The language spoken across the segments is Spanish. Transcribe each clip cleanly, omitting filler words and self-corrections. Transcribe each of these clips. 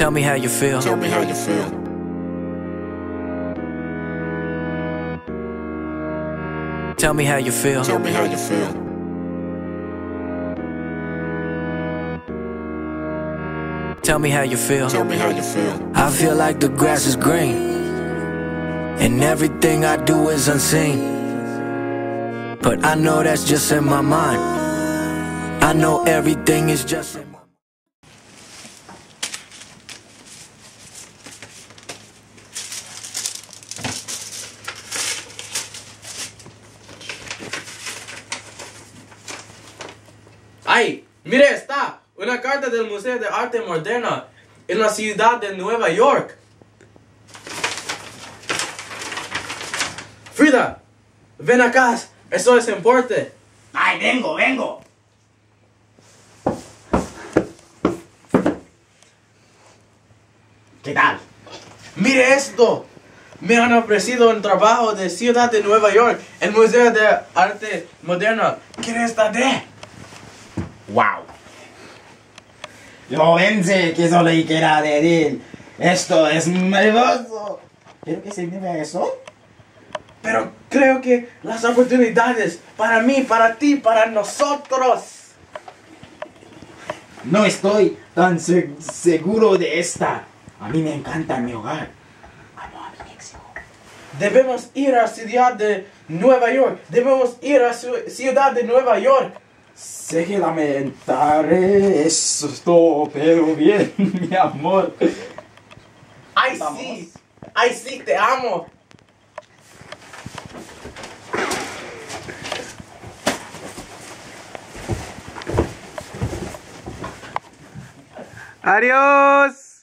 Tell me how you feel. Tell me how you feel. Tell me how you feel. Tell me how you feel. Tell me how you feel. Tell me how you feel. I feel like the grass is green, and everything I do is unseen. But I know that's just in my mind. I know everything is just in my mind. ¡Ay! ¡Mire, está! Una carta del Museo de Arte Moderna en la ciudad de Nueva York. Frida, ven acá. Eso es importante. ¡Ay, vengo! ¿Qué tal? ¡Mire esto! Me han ofrecido un trabajo de Ciudad de Nueva York, el Museo de Arte Moderna. ¿Quiere esta de? ¡Wow! Yo pensé que solo quiera decir, esto es maravilloso. ¿Pero qué significa eso? Pero creo que las oportunidades para mí, para ti, para nosotros. No estoy tan seguro de esta. A mí me encanta mi hogar. Amo a mi México. Debemos ir a Ciudad de Nueva York. Debemos ir a Ciudad de Nueva York. Sé que lamentaré esto, pero bien, mi amor. ¡Ay, Vamos. sí! ¡Ay, sí, te amo! ¡Adiós!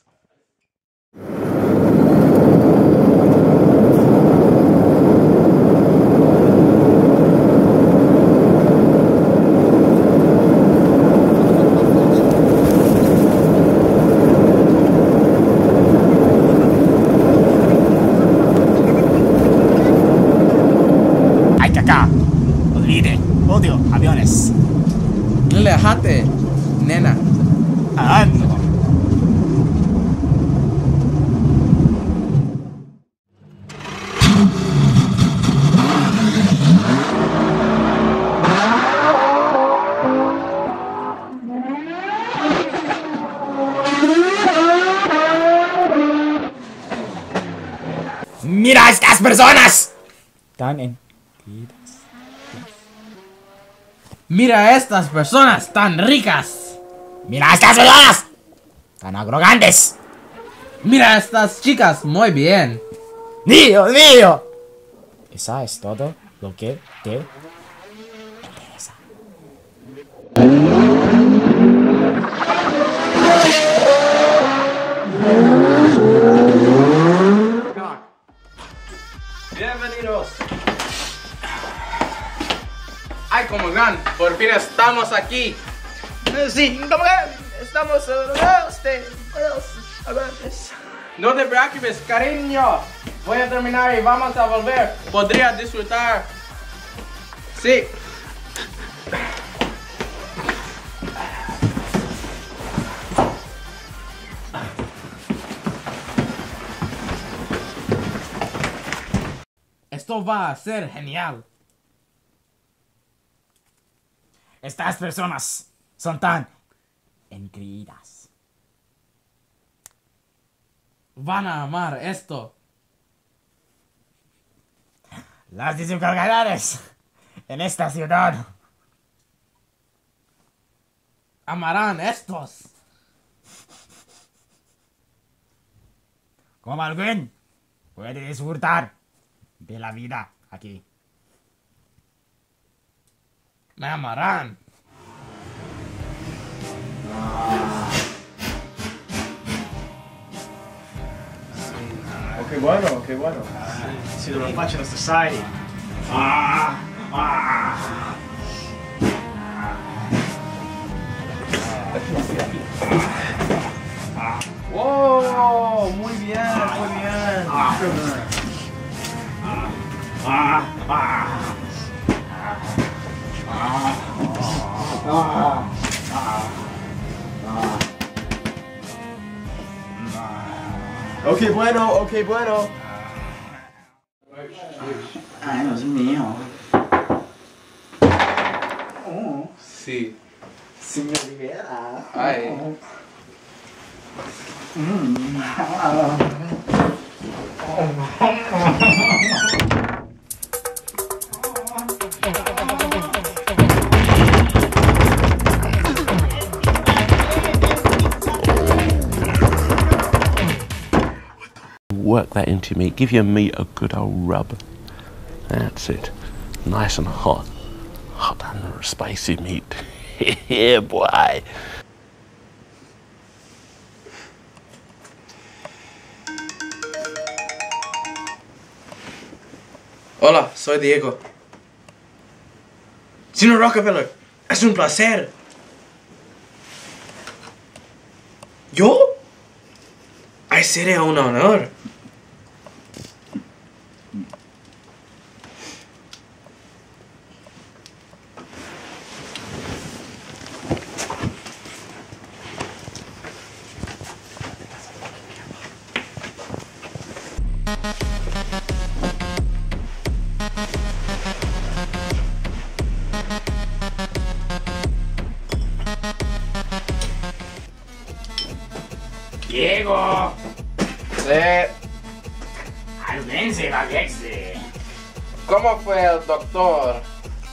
¡Ay, caca! Olvide, odio aviones. Relájate, nena. Ah, no. ¡Mira a estas personas! Están en... Mira a estas personas tan ricas. ¡Mira a estas personas! ¡Tan arrogantes! Mira a estas chicas muy bien. ¡Dios mío! Esa es todo lo que te interesa. Bienvenidos. Ay, como gran, por fin estamos aquí. Sí, como que estamos No te preocupes, cariño. Voy a terminar y vamos a volver. Podría disfrutar. Sí. Esto va a ser genial. Estas personas son tan increíbles. Van a amar esto. Las desigualdades en esta ciudad. Amarán estos. Como alguien puede disfrutar de la vida aquí. Me amarán. Qué bueno, qué bueno. See the reflection of society. ¡Wow! Muy bien, muy bien. Ok, bueno. Ay, Dios mío. Sí. Si me libera. Ay. Work that into your meat. Give your meat a good old rub. That's it. Nice and hot. Hot and spicy meat. Yeah, boy. Hola, soy Diego. Señor Rockefeller, es un placer. ¿Yo? Ay, sería un honor. Diego. Sí. Albense, Alexi. ¿Cómo fue el doctor?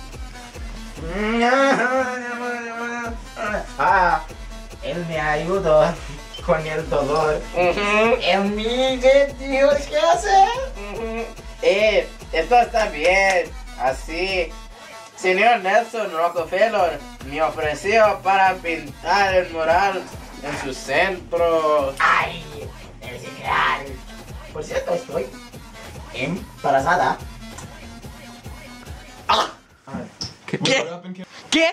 Él me ayudó con el dolor. Él me dijo qué hacer. Esto está bien. Así. Señor Nelson Rockefeller me ofreció para pintar el mural en su centro. Ay, debe ser real. Por cierto, estoy embarazada. ¿Qué? ¿Qué?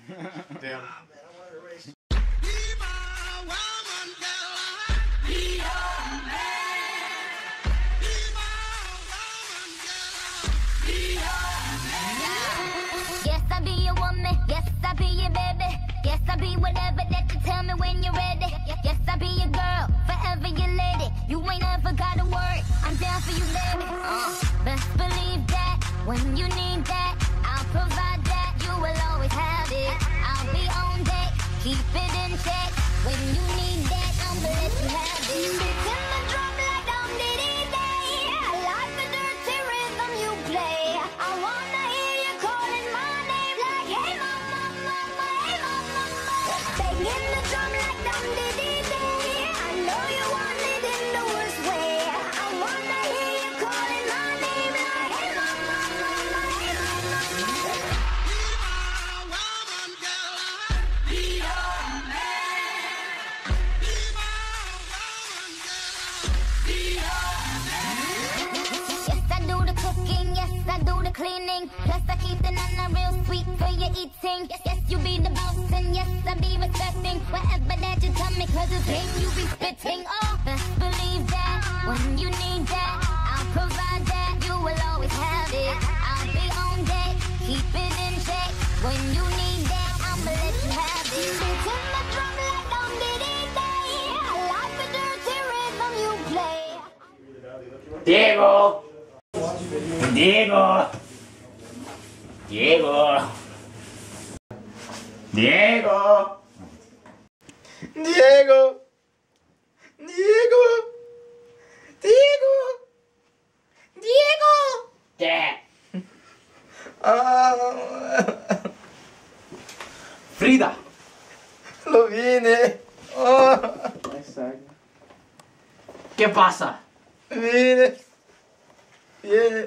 Yes, I be your woman. Yes, I be your baby. Yes, I be whatever that you tell me when you're ready. Yes, I be your girl, forever your lady. You ain't ever gotta worry. I'm down for you, baby. Best believe that when you need that, I'll provide that. You will always have it. I'll be on deck, keep it in check. When you need that, I'ma let you have it. Beats in the drum like I'm day. I like the dirty rhythm you play. I wanna hear you calling my name like, hey mama, mama, hey mama, mama. Banging the drum like I'm day. I know you want it in the worst way. I wanna hear you calling my name like, hey mama, mama, hey mama, mama. Yes, I do the cooking, yes, I do the cleaning. Plus, I keep the nana real sweet for your eating. Yes, you be the boss, and yes, I be respecting whatever that you tell me, cause it's game you be spitting. Oh, best believe that when you need that, I'll provide that. You will always have it. I'll be on deck, keep it in check. When you need that, I'ma let you have it. Beats in the drum like I'm day. I like the dirty rhythm you play. Diego. Diego. Diego. Diego. Diego. Diego. Diego. Diego. ¿Qué? Frida. Lo vine. ¿Qué pasa? Vine. Viene.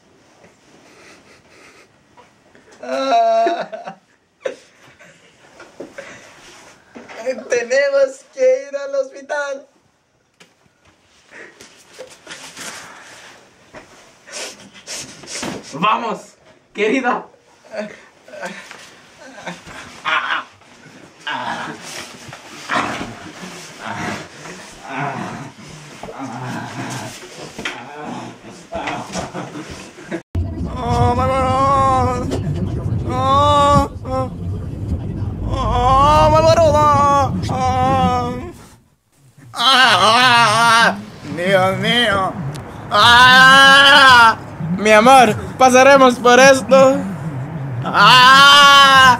Tenemos que ir al hospital. Vamos, querida. amor, pasaremos por esto. ¡Ah!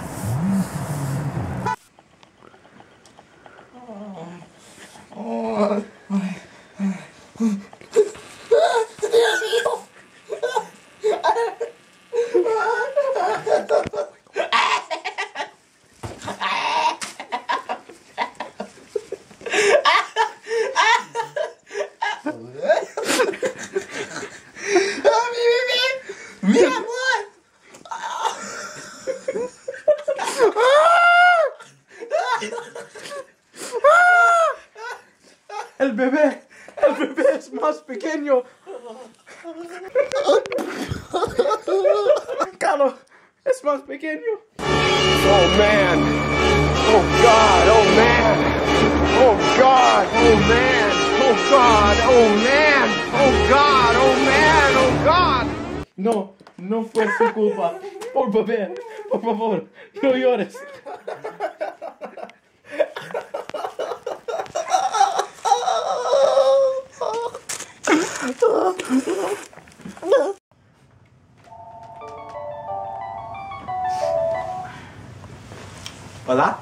¡Mi amor! El bebé es más pequeño. Carlos, es más pequeño. Oh man. Oh God. Oh man. Oh God. Oh man. Oh God. Oh man. Oh God. Oh man. Oh God. No fue su culpa. Por favor, no llores. ¿Hola?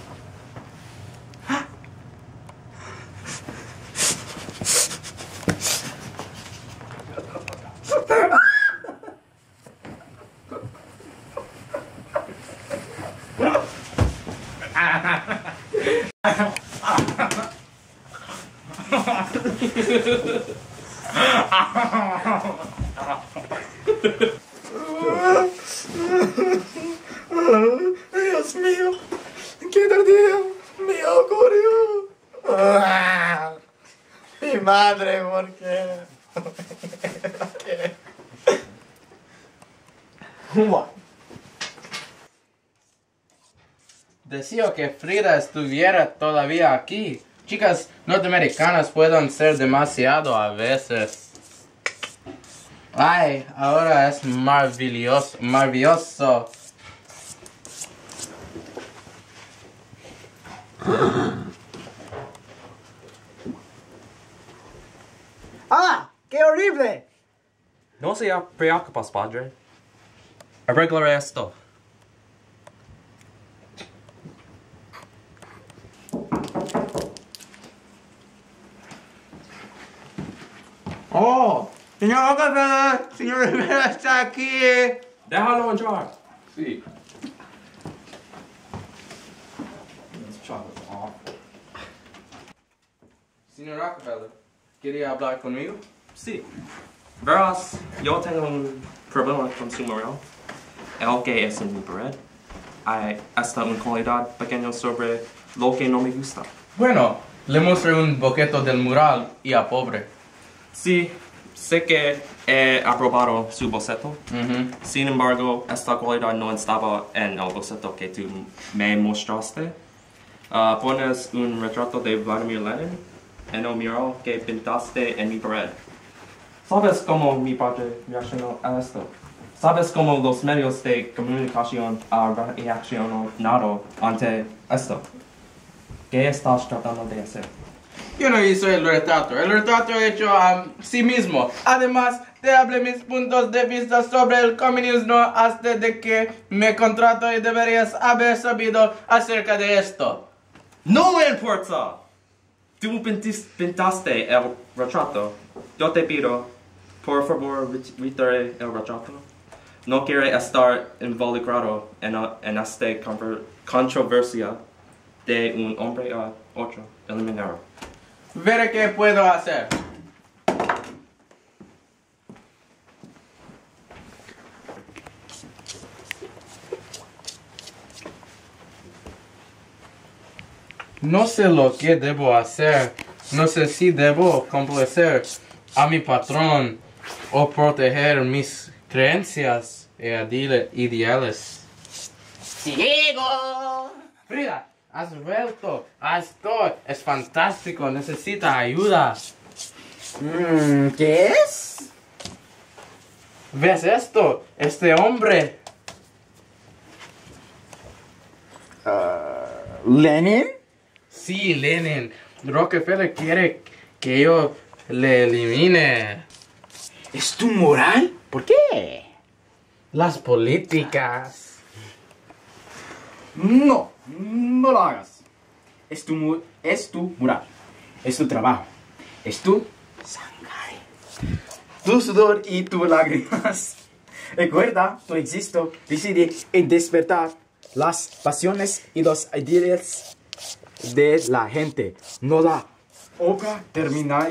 Dios mío, qué tardía me ocurrió. Mi madre, ¿por qué? Deseo que Frida estuviera todavía aquí. Chicas norteamericanas pueden ser demasiado a veces. Ay, ahora es maravilloso. ¡Ah! ¡Qué horrible! No se preocupas, padre. Arreglaré esto. ¡Oh! Señor Rockefeller, señor Rivera está aquí. Déjalo entrar. Sí. Señor Rockefeller, ¿quería hablar conmigo? Sí. Verás, yo tengo un problema con su moral. El que es en mi pared. Hay hasta una cualidad pequeña sobre lo que no me gusta. Bueno, le mostré un boceto del mural y a pobre. Sí, sé que he aprobado su boceto. Sin embargo, esta cualidad no estaba en el boceto que tú me mostraste. Pones un retrato de Vladimir Lenin en el mural que pintaste en mi pared. ¿Sabes cómo mi padre reaccionó a esto? ¿Sabes cómo los medios de comunicación han reaccionado ante esto? ¿Qué estás tratando de hacer? Yo no hice el retrato hecho a sí mismo. Además, te hablé mis puntos de vista sobre el comunismo hasta de que me contrato y deberías haber sabido acerca de esto. ¡No me importa! Tú pintaste el retrato. Yo te pido, por favor, retire el retrato. No quiero estar involucrado en esta controversia de un hombre a otro. Eliminar. Veré qué puedo hacer. No sé lo que debo hacer. No sé si debo complacer a mi patrón o proteger mis creencias e ideales. ¡Sigo! Frida, has vuelto. Esto es fantástico. Necesita ayuda. ¿Qué es? ¿Ves esto? Este hombre. ¿Lenin? Sí, Lenin. Rockefeller quiere que yo le elimine. ¿Es tu moral? ¿Por qué? Las políticas. No, no lo hagas. Es tu mural. Es tu trabajo. Es tu sangre. Tu sudor y tus lágrimas. Recuerda, tu existo decide en despertar las pasiones y los ideales de la gente. No la obra terminada.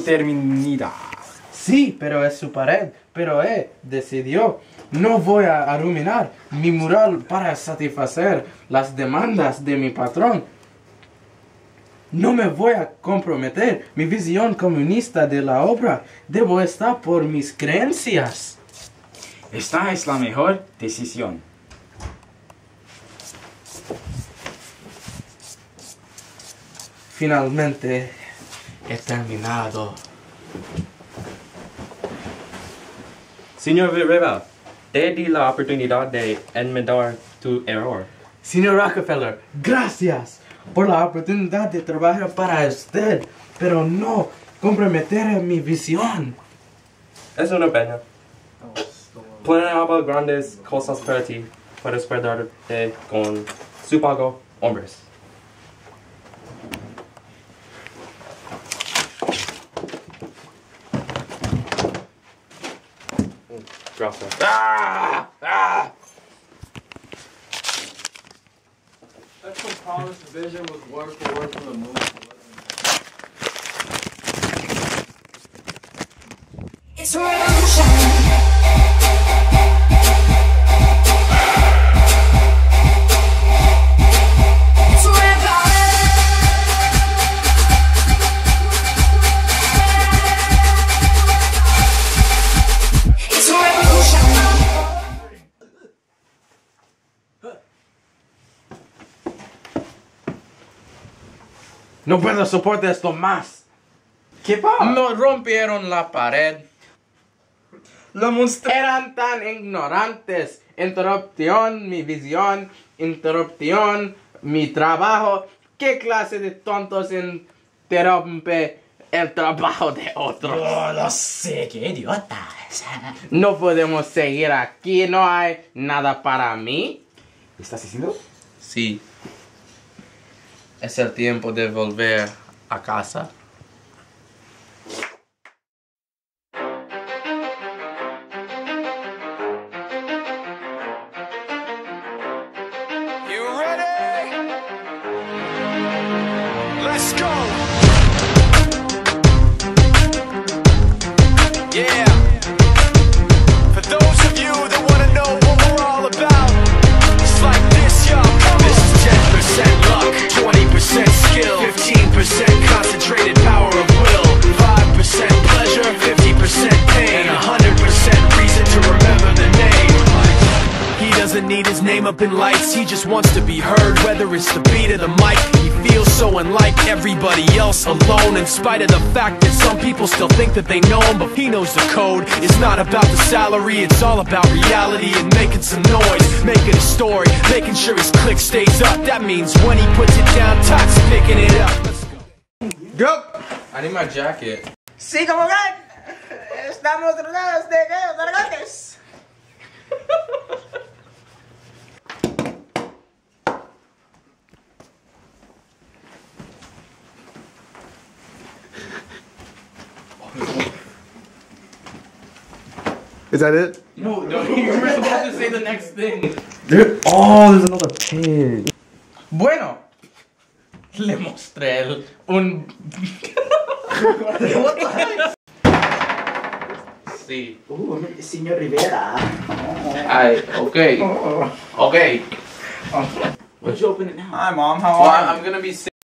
Sí, pero es su pared. Pero él decidió. No voy a arruinar mi mural para satisfacer las demandas de mi patrón. No me voy a comprometer mi visión comunista de la obra. Debo estar por mis creencias. Esta es la mejor decisión. Finalmente he terminado. Señor Rivera, te di la oportunidad de enmendar tu error. Señor Rockefeller, gracias por la oportunidad de trabajar para usted, pero no comprometer mi visión. Es una pena. Planeaba grandes cosas para ti. Puedes perderte con su pago, hombres. Gracias. That's when Paul's vision was word for word from the movie. It's a revolution. No puedo soportar esto más. ¿Qué pasa? No rompieron la pared. La monstruo. Eran tan ignorantes. Interrupción mi visión. Interrupción mi trabajo. ¿Qué clase de tontos interrumpe el trabajo de otros? Oh, lo sé, qué idiotas. No podemos seguir aquí. No hay nada para mí. ¿Estás diciendo? Sí. Es el tiempo de volver a casa. You ready? Let's go. Yeah. For those of you that want to know what we're all about, it's like this, y'all. This is 10% luck, 20% skill, 15% concentrated power of will, 5% pleasure, 50% pain, and 100% reason to remember the name. He doesn't need his name up in lights, he just wants to be heard, whether it's the beat of the mic. He feels so unlike everybody else, alone, in spite of the fact that some people still think that they know him. But he knows the code, it's not about the salary, it's all about reality and making some noise, making a story, making sure his click stays up. That means when he puts it down, Tox picking it up. Let's go. Go! I need my jacket. Sí, como ven, estamos rodeados de gargantes. Is that it? No, you were supposed to say the next thing. There's another pig. Bueno, le mostré un... What the heck? Sí. Señor Rivera. Ay, okay. Okay. Why don't you open it now? Hi, Mom. How Well, are you? I'm gonna be